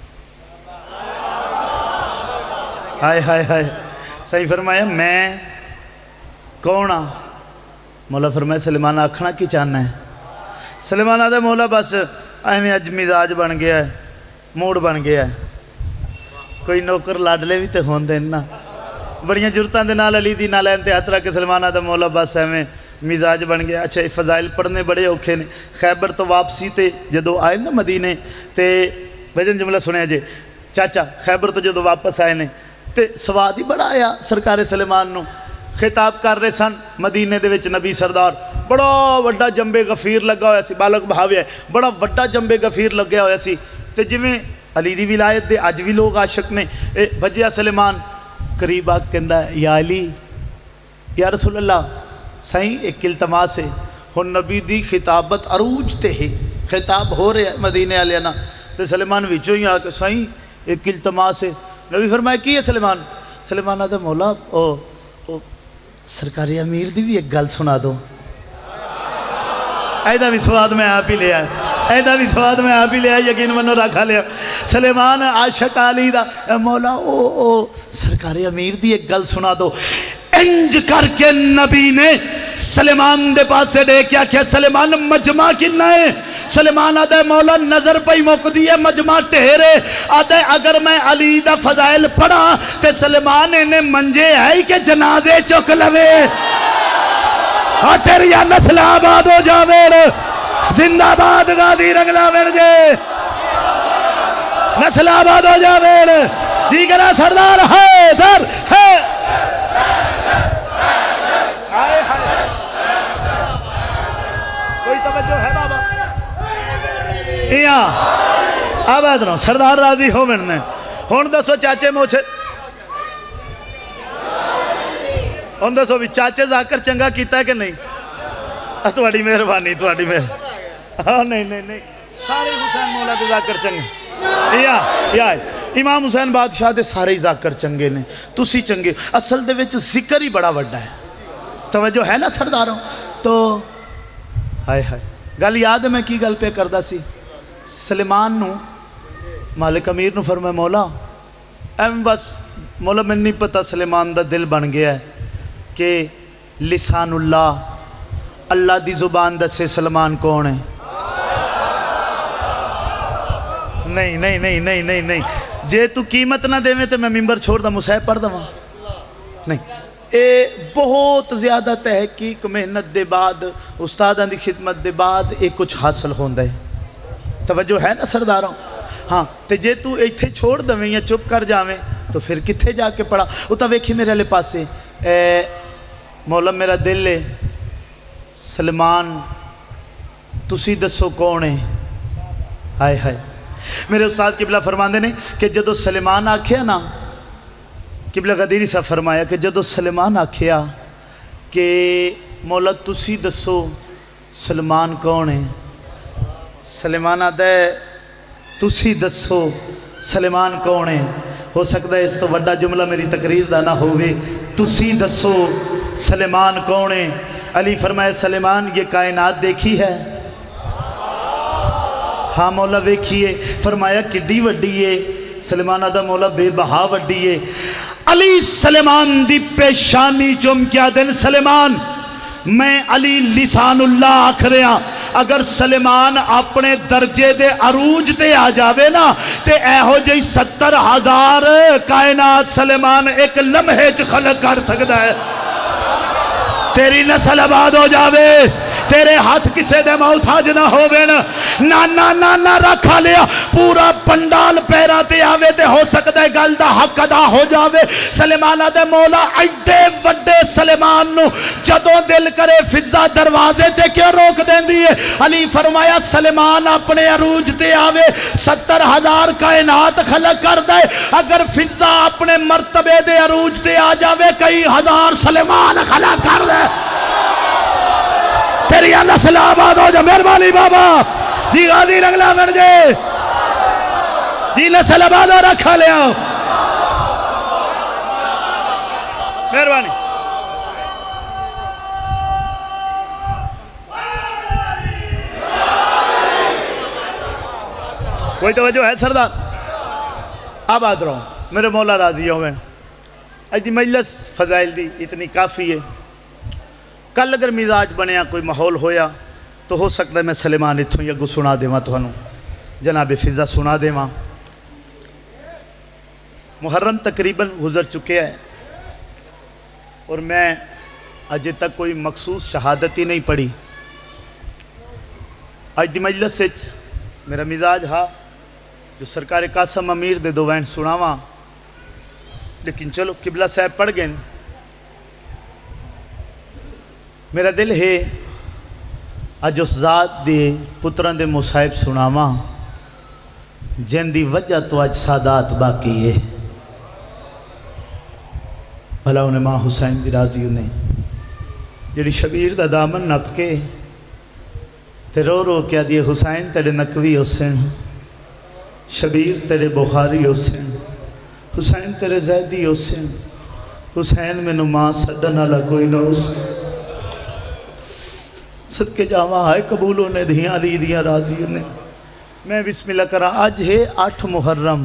ہائے ہائے ہائے صحیح فرمایا میں کون ہاں. مولا فرمایا سلیمان آکھنا کی چاہنا ہے. سلیمان آدھا مولا بس ایویں اج مزاج بن گیا ہے موڑ بن گیا ہے. کوئی نوکر لاڈلے بھی تے ہون دین نا بڑیاں جرتاں دے نال علی دی نال انتہات رکھ کے سلیمان آدھا مولا بس ایویں مزاج بن گیا. اچھا فضائل پڑھنے بڑے اوکھے نے. خیبر تو واپسی تے جدو آئے نا مدینے تے بھجن جملہ سنیا جے چاچا خیبر تو جدو واپس آئے نے تے سواد ہی بڑا آیا سرکار سلیمان نو. خطاب کر رہے سن مدینے دے وچ نبی سردار بڑا وڈا جنبے غفیر لگا ہویا سی بالک بہاویا ہے بڑا وڈا جنبے غفیر لگیا ہویا سی. تے جویں علی دی ولایت دے اج بھی لوگ عاشق نے. اے بھجیا سلیمان قریب آ کہندا ہے یا علی یا رسول اللہ سائیں ایک التماس ہے. ہن نبی دی خطابت عروج تے ہے خطاب ہو رہا ہے مدینے والے نا تے سلیمان وچوں ہی آ کے سائیں ایک التماس ہے. نبی فرمایا کی ہے سلیمان. سلیمان آدھا مولا او او سرکاری امیر دی بھی ایک گل سنا دو. ایدہ بھی سواد میں آپ ہی لیا ایدہ بھی سواد میں آپ ہی لیا یقین منو رکھا لیا سلیمان عاشق علی دا مولا او او سرکار امیر دی ایک گل سنا دو انج کر کے نبی نے سلیمان دے پاس سے دے کیا کیا سلیمان مجمع کننا ہے سلیمان آدھے مولا نظر پہ موک دیئے مجمع ٹہرے آدھے اگر میں علی دا فضائل پڑھا تے سلیمان انہیں منجے ہے کہ جنازے چک لوے اور تیری یا نسل آباد ہو جاویر زندہ باد غازی رنگلا ورجے نسل آباد ہو جاویر دیگرہ سردار ہے در ہے کوئی توجہ ہے بابا یہاں آباد رہا سردار راضی ہو مرنے ہون دسو چاچے موچے ہون دسو بھی چاچے ذاکر چنگا کیتا ہے کہ نہیں تواڈی مہربانی تواڈی مہربانی ہاں نہیں نہیں نہیں سارے حسین مولا دے ذاکر چنگے یا یا امام حسین بادشاہ دے سارے ذاکر چنگے نے تسی چنگے اصل دے وچ ذکر ہی بڑا وڈا ہے توجہ ہے نا سرداروں تو ہائے ہائے گل یاد ہے میں کی گل پہ کردہ سی سلیمان نو مالک امیر نو فرمائے مولا ایم بس مولا میں نہیں پتا سلیمان دا دل بن گیا ہے کہ لسان اللہ اللہ دی زبان دا سے سلمان کون ہے نہیں نہیں نہیں نہیں نہیں نہیں جے تو قیمت نہ دے میں تو میں ممبر چھوڑ دا مصحب پڑھ دا نہیں اے بہت زیادہ تحقیق محنت دے بعد استادان دی خدمت دے بعد ایک کچھ حاصل ہوندہ ہے توجہ ہے نا سرداروں ہاں تے جے تو ایتھے چھوڑ دویں یا چپ کر جاویں تو پھر کتھے جا کے پڑھا اتا ویکھی میرے لے پاسے اے مولا میرا دل لے سلمان تسی دسو کون ہے ہائے ہائے میرے استاد قبلہ فرماندے نے کہ جدو سلیمان آکھیا نا قبلہ غدیری صاحب فرمایا کہ جدو سلیمان آکھیا کہ مولا تسی دسو سلمان کون ہے سلیمان آدھے تسی دسو سلیمان کون ہے ہو سکتا ہے اس تو وڈا جملہ میری تقریر دا نہ ہوئے تسی دسو سلیمان کون ہے علی فرمائے سلیمان یہ کائنات دیکھی ہے ہاں مولا ویکھیے فرمایا کڈی وڈی ہے سلیمان آدھا مولا بے بہا وڈی ہے علی سلیمان دی پیشانی چم کیا دن سلیمان میں علی لسان اللہ آکھ رہا اگر سلیمان اپنے درجے دے عروج تے آ جاوے نا تے اے ہو جئی ستر ہزار کائنات سلیمان ایک لمحے چ خلق کر سکتا ہے تیری نسل آباد ہو جاوے تیرے ہاتھ کسے دے موت حاج نہ ہووے نا نانا نانا رکھا لیا پورا پنڈال پیرا تے آوے تے ہو سکتا ہے گل دا حق ادا ہو جاوے سلیمان دے مولا ایڈے وڈے سلیمان نو جدوں دل کرے فضا دروازے تے کیوں روک دین دیئے علی فرمایا سلیمان اپنے عروج تے آوے ستر ہزار کائنات خلق کر دے اگر فضا اپنے مرتبے دے عروج تے آ جاوے کئی ہزار سلیمان خلق کر دے تیری نسل آباد ہو جا مہربانی بابا جی غازی رنگلا بن جے جی نسل آباد ہو رکھا لیا مہربانی کوئی توجہ ہے سردار آباد رہو میرے مولا راضی ہو گئے آج دی مجلس فضائل دی اتنی کافی ہے کل اگر مزاج بنیا کوئی ماحول ہویا تو ہو سکتا ہے میں سلیمان اتھوں یا گو سنا دے ماں تو ہنوں جناب فضا سنا دے ماں محرم تقریباً گزر چکے ہیں اور میں اجے تک کوئی مخصوص شہادت ہی نہیں پڑھی آج دی مجلس سے میرا مزاج ہا جو سرکار قاسم امیر دے دو وین سناواں لیکن چلو قبلہ صاحب پڑھ گئے میرا دل ہے اج اس ذات دے پتران دے مصائب سناواں جن دی وجہ تو اج سادات باقی ہے بھلا انہیں ماں حسین دی راضی انہیں جڑی شبیر دا دامن نپ کے تے رو رو کیا دیئے حسین تیرے نکوی حسین شبیر تیرے بخاری حسین حسین تیرے زیدی حسین حسین میں نماز سڈن والا کوئی نہ حسین صدقے جاواں ہائے قبولوں نے دھیاں علی دیاں راضی نے میں بسم اللہ کرا آج ہے آٹھ محرم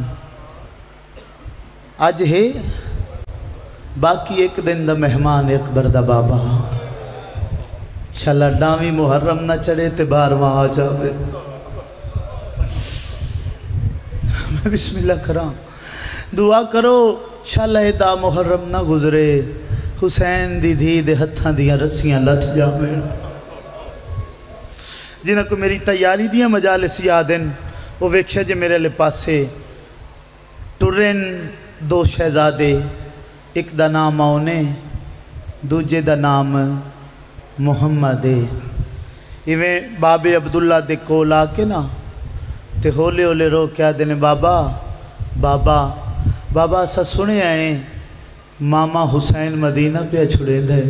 آج ہے باقی ایک دن دا مہمان اکبر دا بابا انشاءاللہ ڈامی محرم نہ چڑھے تے بارواں آ جاوے میں بسم اللہ کرا دعا کرو انشاءاللہ دا محرم نہ گزرے حسین دی دھی دے ہتھاں دیاں رسیاں لٹ جاویں جنہاں کو میری تیاری دیاں مجالس یادن وہ ویکھیا جے میرے لے پاسے ٹرین دو شہزادے ایک دا نام آونے دوجے دا نام محمد ایویں بابے عبداللہ دے کول آ کے نا تے ہولے ہولے رو کیا دینے بابا بابا بابا سا سنے آئیں ماما حسین مدینہ پہ چھڑے دے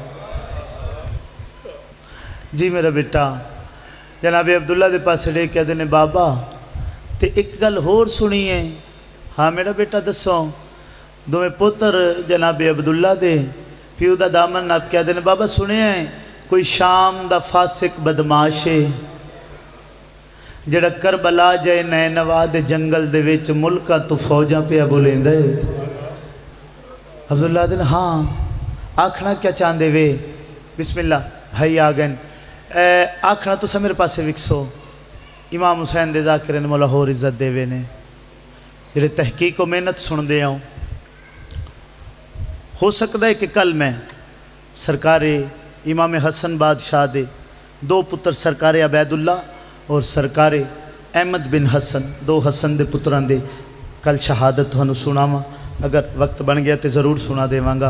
جی میرا بیٹا جناب عبداللہ دے پاس لے کیا دینے بابا تے ایک گل ہور سنی ہے ہاں میرا بیٹا دسوں دویں پتر جناب عبداللہ دے پیو دا دامن آپ کیا دینے بابا سنے ہیں کوئی شام دا فاسق بدماش ہے جڑا کربلا جائے نینوا دے جنگل دے ویچ ملکہ تو فوجاں پہ بولیں دے عبداللہ دن ہاں آکھنا کیا چاندے وے بسم اللہ بھائی آگن آکھنا تو سا میرے پاسے وکسو امام حسین دے ذاکرین مولا ہور عزت دے وے نے جڑے تحقیق و محنت سن دے آؤں ہو سکتا ہے کہ کل میں سرکار امام حسن بادشاہ دے دو پتر سرکار عبید اللہ اور سرکار احمد بن حسن دو حسن دے پتران دے کل شہادت ہنو سنا ماں اگر وقت بن گیا تے ضرور سنا دے مانگا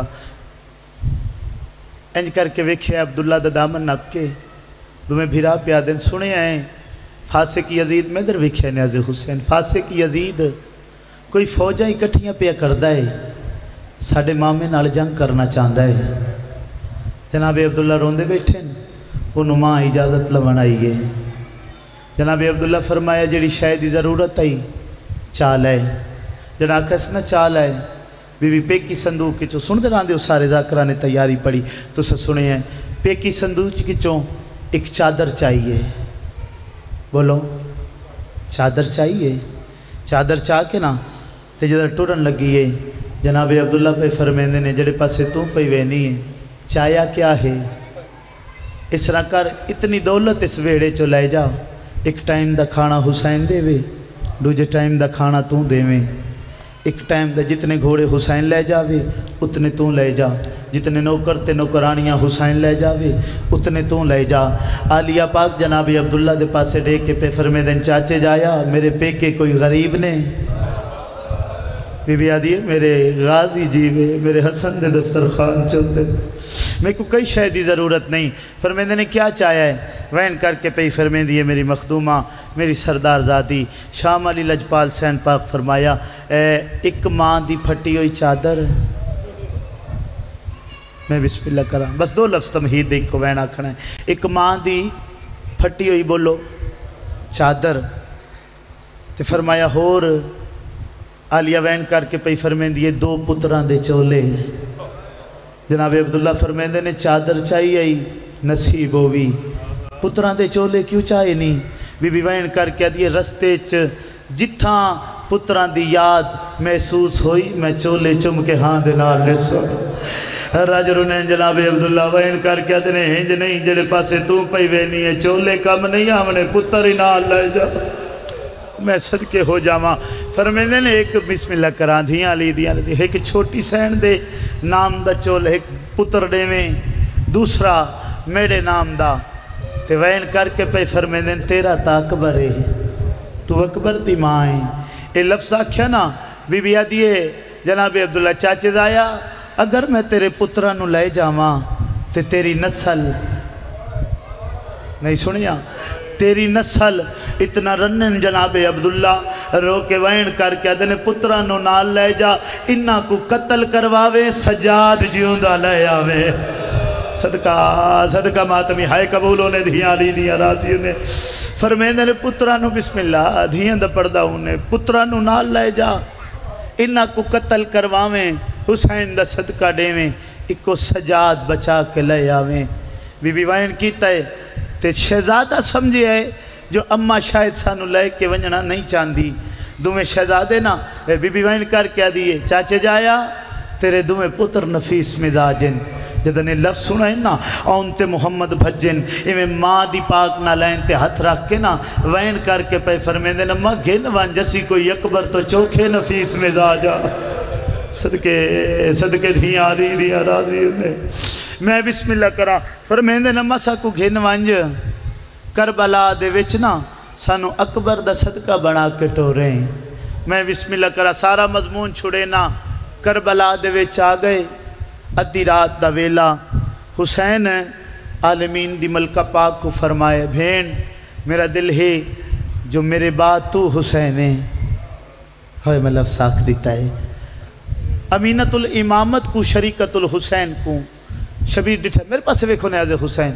انج کر کے ویکھے عبداللہ دا دامن نب کے دمیں بھیرا پیا دن سنے آئیں فاسق یزید میں در ویکھے نیاز حسین فاسق یزید کوئی فوجہ اکٹھیاں پیا کردہ ہے ساڑھے مامے نال جنگ کرنا چاندہ ہے جناب عبداللہ روندے بیٹھیں وہ نما اجازت لون آئی گئے جناب عبداللہ فرمایا جڑی شاید ضرورت آئی چال ہے جڑا کس نہ چال ہے بی بی پیکی صندوق کی چو سن دے راندے سارے ذاکرہ نے تیاری پڑی تو سا سنے ہیں پیکی صندوق کی چو ایک چادر چاہیے بولو چادر چاہیے چادر چاہ کے نا تے جدر ٹورن لگی ہے جناب عبداللہ پہ فرمیندے نے جڑے پاسے تو پہ وینی ہے چاہیا کیا ہے اس طرح کر اتنی دولت اس ویڑے چو لے جا ایک ٹائم دا کھانا حسین دے وے دوجے ٹائم دا کھانا تو دے وے ایک ٹائم دا جتنے گھوڑے حسین لے جاوے اتنے تو لے جا جتنے نوکر تے نوکرانیاں حسین لے جاوے اتنے تو لے جا آلیہ پاک جناب عبداللہ دے پاسے ڈے کے پہ فرمیدن چاچے جایا میرے پیکے کوئی غریب نے بی بی آدھی میرے غازی جیوے میرے حسن دے دسترخوان چلتے میں کو کئی شہدی ضرورت نہیں فرمیندے نے کیا چاہیا ہے وین کر کے پہ فرمیندی ہے میری مخدومہ میری سردار زادی شام علی لجپال سین پاک فرمایا اے ایک ماں دی پھٹی ہوئی چادر میں بسم اللہ کرا بس دو لفظ تمہید ایک کو وین آکھنا ہے ایک ماں دی پھٹی ہوئی بولو چادر تے فرمایا ہور آلیہ وین کر کے پہ فرمیندی ہے دو پتران دے چولے جناب عبداللہ فرمیندے نے چادر چاہیے ہی نصیب ہوئی پتران دے چولے کیوں چاہیے نہیں بی بی وین کر کے دیئے رستے چ جتھاں پتران دی یاد محسوس ہوئی میں چولے چم کے ہاں دے نال نسو راجر انہیں جناب عبداللہ وین کر کے دینے ہنج نہیں جڑے پاسے تو پہی وینی ہے چولے کم نہیں آمنے پتر ہی نال لے جا میں صدقے ہو جاواں فرمیندے نے ایک بسم اللہ کران دھیاں لی دیاں لی ایک چھوٹی سین دے نام دا چول ایک پتر دے میں دوسرا میرے نام دا تے وین کر کے پہ فرمیندے تیرا تا اکبر ہے تو اکبر دی ماں ہے اے لفظ آکھیا نا بی بی آدھیے جناب عبداللہ چاچے دایا اگر میں تیرے پترانو لے جاواں تے تیری نسل نہیں سنیا تیری نسل اتنا رنن جناب عبداللہ رو کے وین کر کے ادھنے پترانو نال لے جا انہاں کو قتل کرواوے سجاد جیوندہ لے آوے صدقہ صدقہ ماتمی ہائے قبولوں نے دھیاں لی دیا راضیوں نے فرمیندے نے پترانو بسم اللہ دھیاں دا پردہ انہیں پترانو نال لے جا انہاں کو قتل کرواویں حسین دا صدقہ ڈیویں ایک کو سجاد بچا کے لے آویں بی بی وین کیتا ہے تے شہزادہ سمجھے ہے جو اماں شاید سانو لے کے ونجنا نہیں چاندی دومیں شہزادے نا بی بی وین کر کیا دیئے چاچے جایا تیرے دومیں پتر نفیس مزاجن جدنے لفظ سنا ہے نا اونتے محمد بھجن ایمیں ماں دی پاک نہ لین تے ہتھ رکھ کے نا وین کر کے پہ فرمیندے نا ماں گھن وان جسی کوئی اکبر تو چوکھے نفیس مزاجا صدقے صدقے دھیاں آلی دیا راضی انہیں میں بسم اللہ کرا فرمیندے نا ماں سا کو گھن وانج کربلا دے وچنا سانو اکبر دا صدقہ بنا کے ٹورے ہیں میں بسم اللہ کرا سارا مضمون چھڑے نا کربلا دے وچ آ گئے ادھی رات دا ویلا حسین عالمین دی ملکہ پاک کو فرمائے بھین میرا دل ہے جو میرے بعد تو حسین ہے ہوئے میں لفظ ساکھ دیتا ہے امینت الامامت کو شریکت الحسین کو شبیر ڈٹھا میرے پاس سے ویکھو نیاز حسین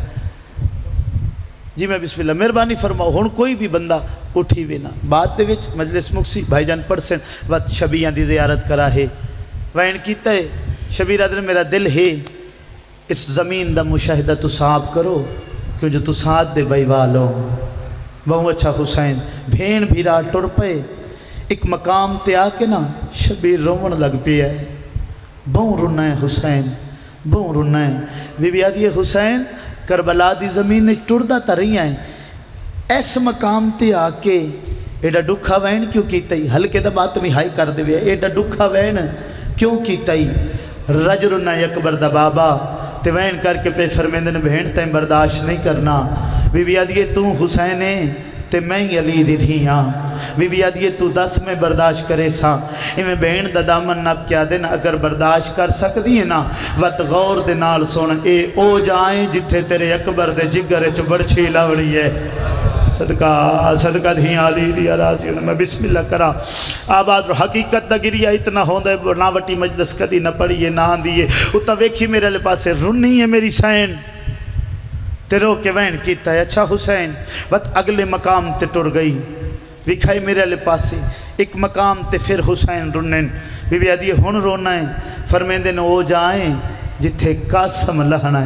جی میں بسم اللہ مہربانی فرماؤ ہون کوئی بھی بندہ اٹھی وینا بعد دے وچ مجلس مکسی بھائی جان پرسن وقت شبیاں دی زیارت کرا ہے وین کیتا ہے شبیر آدھر میرا دل ہے اس زمین دا مشاہدہ تو صاحب کرو کیوں جو تو ساتھ دے بھائی والو بہو اچھا حسین بھین بھیرا ٹر پے ایک مقام تے آ کے نا شبیر رومن لگ پیا ہے بہو رونا ہے حسین بہو رونا ہے بی بی آدھی حسین کربلا دی زمین نے ٹردہ تا رہی ہیں ایس مقام تے آ کے ایڈا ڈکھا وین کیوں کیتا ہی ہلکے دا بات میں ہائی کر دے وے ایڈا ڈکھا وین کیوں کیتا ہی رجلنا اکبر دا بابا تے وین کر کے پہ فرمیندن بہن تین برداشت نہیں کرنا بی بی آدھیے تو حسین ہے تے میں علی دی تھی ہاں بی بی آدھیے تو دس میں برداشت کرے سا میں بہن دا دامن نب کیا دینا اگر برداشت کر سکتی ہے نا وقت غور دے نال سن اے او جائیں جتھے تیرے اکبر دے جگر چو برچھی لاوڑی ہے صدقہ صدقہ دھیاں علی دیا راضی میں بسم اللہ کرا آباد رو حقیقت دا گریہ اتنا ہوندہ ہے ناوٹی مجلس کدی نہ پڑیے نہ آندیے اتنا ویکھی میرے لے پاسے رنی ہے میری سین تے رو کے وین کیتا ہے اچھا حسین وقت اگلے مقام تے ٹر گئی وکھائی میرے لے پاسے ایک مقام تے پھر حسین رنن بی بی آدھی ہن رونا ہے فرمیندے نے او جائیں جتھے قاسم لہنا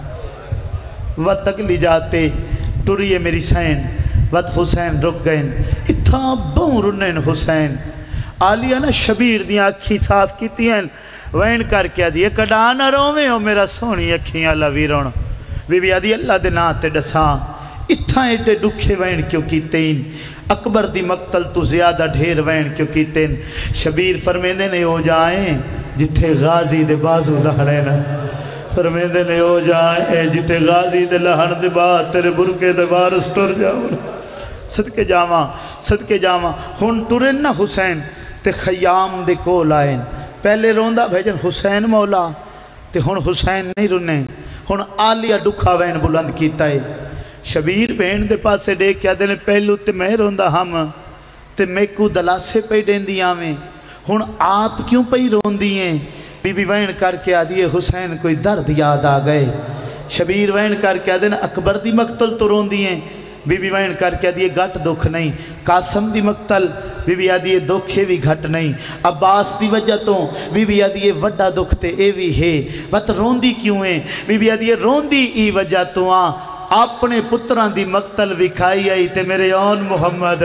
ہے وقت اگلی جاتے ٹریے میری سین وقت حسین رک گئے اتھا بہن رنن حسین آلیہ نا شبیر دیاں اکھی صاف کیتی ہیں وین کر کے دیئے کڈانا رومے ہو میرا سونی اکھیاں لوی رون بی بی آدھی اللہ دے ناتے ڈساں اتھا ایڈے ڈکھے وین کیوں کیتے ہیں اکبر دی مقتل تو زیادہ ڈھیر وین کیوں کیتے ہیں شبیر فرمیندے نے ہو جائیں جتھے غازی دے بازو لہڑے نا فرمیندے نے ہو جائیں جتے غازی دے لہن دے بعد تیرے برکے دے بارس ٹر جاؤں صدقے جاواں صدقے جاواں ہن ٹرن نا حسین تے خیام دے کول آئیں پہلے روندہ بھیجن حسین مولا تے ہن حسین نہیں رنے ہن آلیہ ڈکھا وین بلند کیتا ہے شبیر بہن دے پاس سے ڈے کیا دینے پہلو تے میں روندہ ہم تے میں کو دلاسے پہ ڈین دیا میں ہن آپ کیوں پہ روندی ہیں بی بی وین کر کے آدھیے حسین کوئی درد یاد آ گئے شبیر وین کر کے آدھے نا اکبر دی مقتل تو روندی ہیں بی بی وین کر کے آدھیے گھٹ دکھ نہیں قاسم دی مقتل بی بی آدھیے دکھے بھی گھٹ نہیں عباس دی وجہ تو بی بی آدھیے وڈا دکھ تے اے بھی ہے وقت روندی کیوں ہیں بی بی آدھیے روندی ای وجہ تو آن اپنے پتران دی مقتل وکھائی آئی تے میرے اون محمد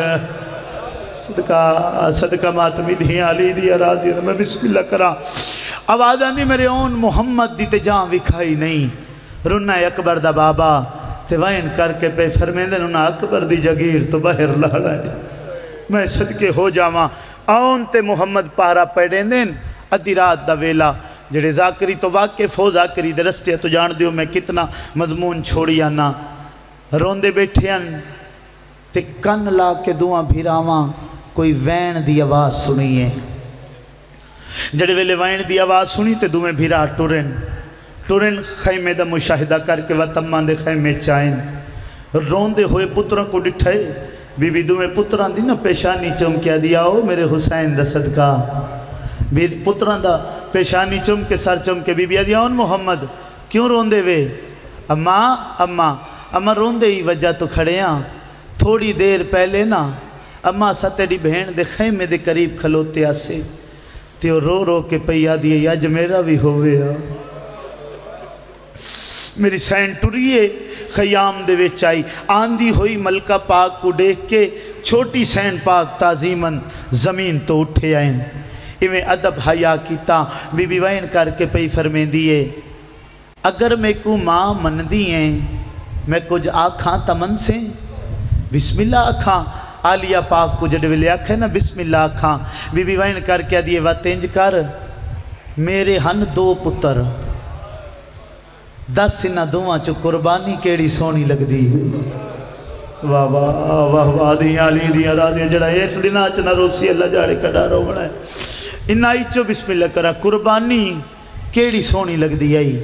صدقہ صدقہ ماتمی دھیاں علی دیا راضی میں بسم اللہ کرا آواز آندھی میرے اون محمد دی تے جان وکھائی نہیں رنہ اکبر دا بابا تے وائن کر کے پہ فرمیندے انہا اکبر دی جگیر تو باہر لڑا ہے میں صدقے ہو جاواں اون تے محمد پارا پیڑیں دین ادھی رات دا ویلا جڑے ذاکری تو واقف ہو ذاکری دے رستے تو جان دیو میں کتنا مضمون چھوڑی آنا روندے بیٹھے ہیں تے کن لا کے دعاں بھیراواں کوئی وین دی آواز سنی ہے جڑے ویلے وین دی آواز سنی تے دویں بھیرا ٹورن ٹورن خیمے دا مشاہدہ کر کے وطمان دے خیمے چائن روندے ہوئے پتروں کو ڈٹھائے بی بی دویں پتران دی نا پیشانی چم کیا دیا ہو میرے حسین دا صدقہ پتران دا پیشانی چم کے سر چم کے بی بی آدھیا ان محمد کیوں روندے وے اماں اماں اماں روندے ہی وجہ تو کھڑے ہاں تھوڑی دیر پہلے نا اماں سا تیری بہن دے خیمے دے قریب کھلوتے آسے تیو رو رو کے پیا دیئے یاج میرا بھی ہوئے ہاں میری سین ٹریے خیام دے وچ آئی آندھی ہوئی ملکہ پاک کو دیکھ کے چھوٹی سین پاک تعظیمن زمین تو اٹھے آئیں ایویں ادب حیا کیتا بی بی وین کر کے پئی فرمیں دیئے اگر میں کو ماں من دیئیں میں کچھ آکھاں تمن سے بسم اللہ آکھاں آلیہ پاک کو جڑ ویلے آکھے نا بسم اللہ آکھاں بی بی وین کر کے دیئے واتنج کر میرے ہن دو پتر دس انہ دوہاں چو قربانی کیڑی سونی لگ دی واہ واہ واہ واہ دیاں علی دیاں راضیاں جڑا اس دن آچ نہ روسی اللہ جاڑے کڑا رو بنا ہے انہ ایچو بسم اللہ کرا قربانی کیڑی سونی لگ دی آئی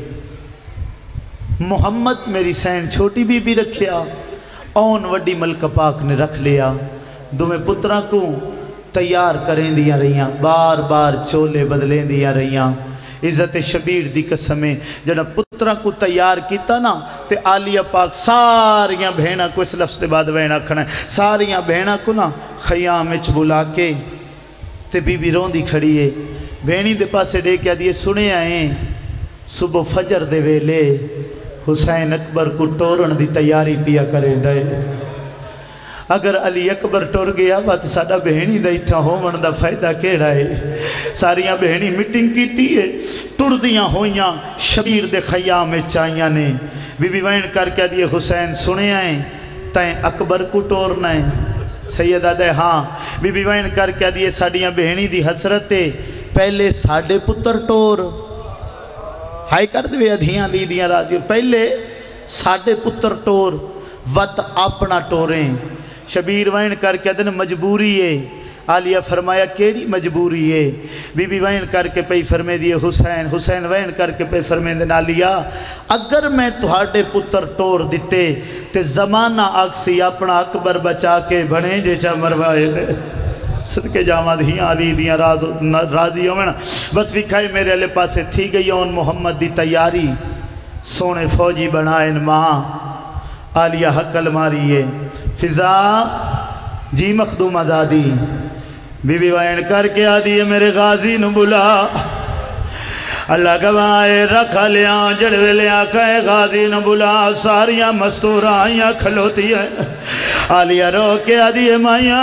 محمد میری سین چھوٹی بی بی رکھیا اون وڈی ملک پاک نے رکھ لیا دومیں پترہ کو تیار کریں دیا رہیاں بار بار چولے بدلیں دیا رہیاں عزت شبیر دی قسمیں جڑا پترہ کو تیار کیتا نا تے آلیہ پاک ساریاں بھینا کو اس لفظ دے بعد وینا کھنا ہے ساریاں بھینا کو نا خیام اچ بلا کے تے بی بی رون دی کھڑی ہے بھینی دے پاسے دے کیا دیئے سنے آئیں صبح فجر دے ویلے حسین اکبر کو ٹورن دی تیاری پیا کرے دے اگر علی اکبر ٹور گیا بات ساڑا بہنی دا اتھا ہومن دا فائدہ کیڑا ہے ساریاں بہنی میٹنگ کی تھی ہے ٹور دیاں ہویاں شبیر دے خیام میں چاہیاں نے بی بی وین کر کے دیئے حسین سنے آئیں تائیں اکبر کو ٹورنا ہے سیدہ دے ہاں بی بی وین کر کے دیئے ساڑیاں بہنی دی حسرتے پہلے ساڑے پتر ٹور ہائی کر دوے ادھیاں لی دیاں راضی پہلے ساڑے پتر ٹور وط اپنا ٹوریں شبیر وین کر کے دن مجبوری ہے آلیہ فرمایا کیڑی مجبوری ہے بی بی وین کر کے پئی فرمے دیئے حسین حسین وین کر کے پئی فرمے دن آلیہ اگر میں تہاڑے پتر ٹور دیتے تے زمانہ آکسی اپنا اکبر بچا کے بھنے جے چا مروائے لے صدقے جامعہ دھیاں علی دیاں راضی ہوں نا بس وکھائے میرے علیہ پاسے تھی گئی اون محمد دی تیاری سونے فوجی بنائیں ماں آلیہ حقل ماریے فضا جی مخدوم آزادی بی بی وین کر کے آدھی میرے غازی نو بلا اللہ گوائے رکھا لیاں جڑوے لیاں کہے غازی نو بلا ساریاں مستورہ آئیاں کھلوتی ہے آلیہ رو کے آدھی مائیاں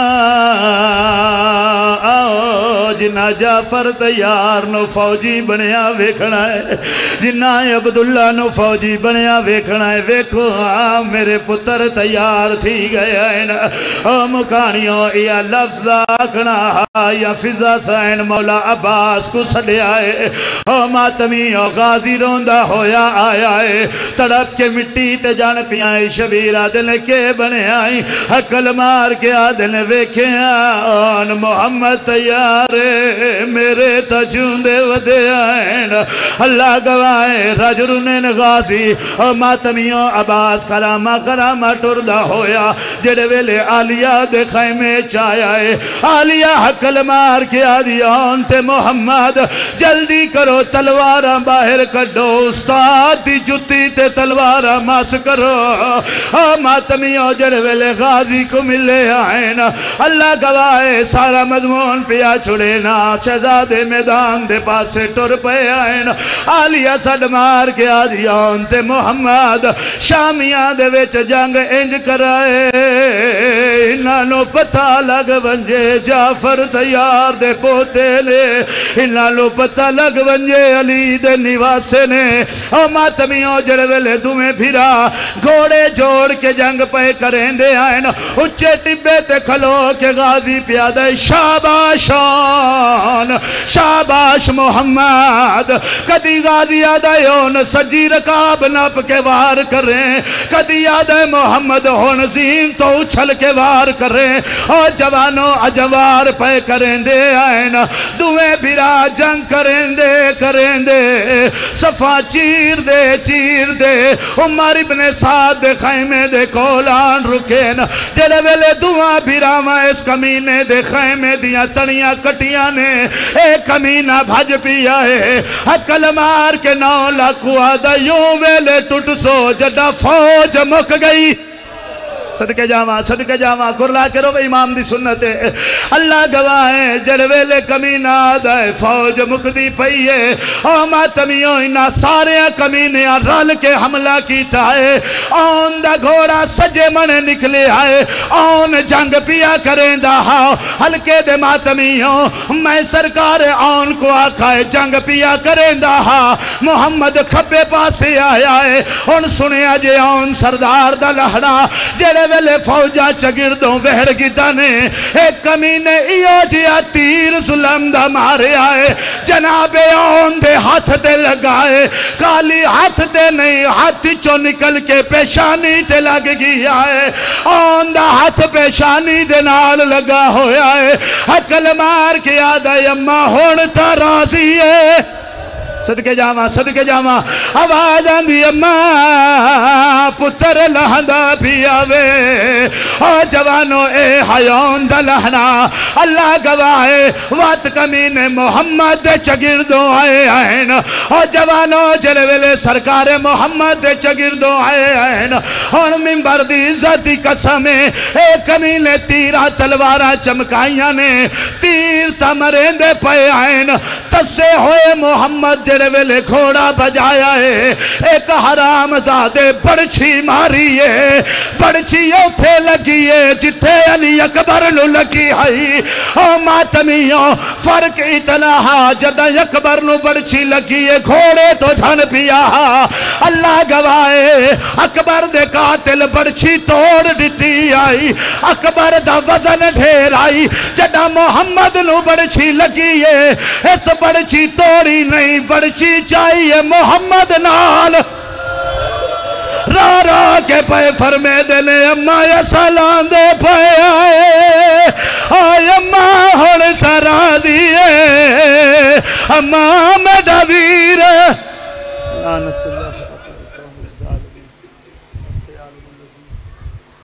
آؤ جنہ جعفر تیار نو فوجی بنیا ویکھنا ہے جنہ عبداللہ نو فوجی بنیا ویکھنا ہے ویکھو آ میرے پتر تیار تھی گیا ہے نا او مکانیوں یا لفظ آکھنا یا فضا سین مولا عباس کو سڑے آئے او ماتمیوں غازی روندہ ہویا آیا ہے تڑپ کے مٹی تے جان پیائیں شبیرہ دل کے بنے آئیں حقل مار کے آدھن ویکھیں آن محمد تیارے میرے تجھوندے ودے آئین اللہ گوائے رجرنین غازی اور ماتمیوں عباس خرامہ خرامہ ٹردہ ہویا جڑے ویلے آلیہ دے خیمے چاہیے آلیہ حقل مار کے آدھی آن تے محمد جلدی کرو تلوارہ باہر کڈو استاد دی جتی تے تلوارہ ماس کرو اور ماتمیوں جڑے ویلے غازی کو ملے آئین اللہ گواہے سارا مضمون پیا چھڑے نا شہزادے میدان دے پاسے ٹر پہ آئین آلیہ سڈ مار کے آدھیان تے محمد شامیاں دے ویچ جنگ انج کرائے انہوں پتہ لگ بنجے جعفر تیار دے پوتے لے انہوں پتہ لگ بنجے علی دے نواسے نے او ماتمیوں جڑوے دومیں پھرا گھوڑے جوڑ کے جنگ پہ کریں دے آئین اچھے ٹبے تے کھلو کے غازی پیادہ شاباشان شاباش محمد کدی غازی آدھائیون سجی رکاب نپ کے وار کریں کدی آدھائی محمد ہون زین تو اچھل کے وار کریں اور جوانوں اجوار پہ کریں دے آئین دویں بھرا جنگ کریں دے کریں دے صفا چیر دے چیر دے عمر ابن سعد دے خیمے دے کولان رکین جلے ویلے دعا بھیراما اس کمینے دے خیمے دیا تنیاں کٹیاں نے ایک کمینہ بھج پیا ہے حقل مار کے نو لاکھو آدھا یوں ویلے ٹوٹ سو جڑا فوج مک گئی صدقے جاواں صدقے جاواں کرلا کرو بے امام دی سنت ہے اللہ گواہ ہے جڑویلے کمینہ آدھا ہے فوج مکدی پئی ہے او ماتمیوں انہا سارے کمینے رل کے حملہ کیتا ہے آن دا گھوڑا سجے من نکلے آئے آن جنگ پیا کریں دا ہاں ہلکے دے ماتمیوں میں سرکار آن کو آکھا ہے جنگ پیا کریں دا ہاں محمد کھبے پاسے آیا ہے ان سنے آجے آن سردار دا لہڑا جڑے ویلے فوجہ چگردوں وہر گیتا نے ایک کمینے ایو جیا تیر ظلم دا مارے آئے جناب آن دے ہاتھ دے لگائے کالی ہاتھ دے نہیں ہاتھ چو نکل کے پیشانی تے لگ گیا ہے آن دا ہاتھ پیشانی دے نال لگا ہویا ہے حقل مار کے آدھا یمہ ہونتا راضی ہے صدقے جاواں صدقے جاواں آواز آندھی اماں پتر لہندا بھی آوے او جوانو اے حیون دا لہنا اللہ گواہے وات کمین محمد دے چگردوں آئے آئین او جوانو جلویلے سرکار محمد دے چگردوں آئے آئین اور منبر دی عزت قسمیں اے کمین تیرہ تلوارہ چمکائیاں نے تیر تمرین دے پے آئین تسے ہوئے محمد جڑے ویلے کھوڑا بجایا ہے ایک حرام زادے بڑچھی ماری ہے بڑچھی اوتھے لگی ہے جتھے علی اکبر نو لگی ہے او ماتمیوں فرق اتنا ہا جدہ اکبر نو بڑچھی لگی ہے گھوڑے تو جھن پیا اللہ گوائے اکبر دے قاتل بڑچھی توڑ دیتی آئی اکبر دا وزن ڈھیر آئی جدہ محمد نو بڑچھی لگی ہے اس بڑچھی توڑی نہیں بڑچھی چاہیے محمد نال را را کے پے فرمے دلے اممہ یا سالان دے پے آئے آئے اممہ ہوڑ ترا دیئے اممہ میں ڈویر لانت